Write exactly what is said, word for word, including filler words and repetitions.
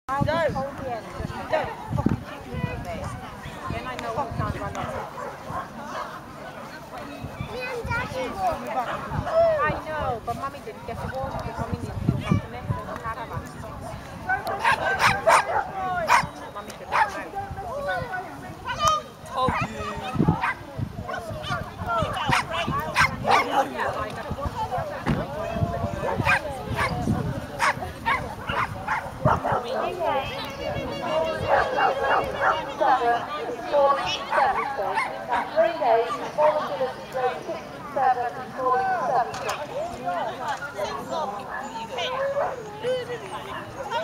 I'll just hold the end. Just don't fucking keep looking at me. Then I know what time to run off. I know, but Mummy didn't get the water because Mummy needs to look after me. So the caravan. Mummy should let him out. Told you. Yeah, I got to watch the other Hey.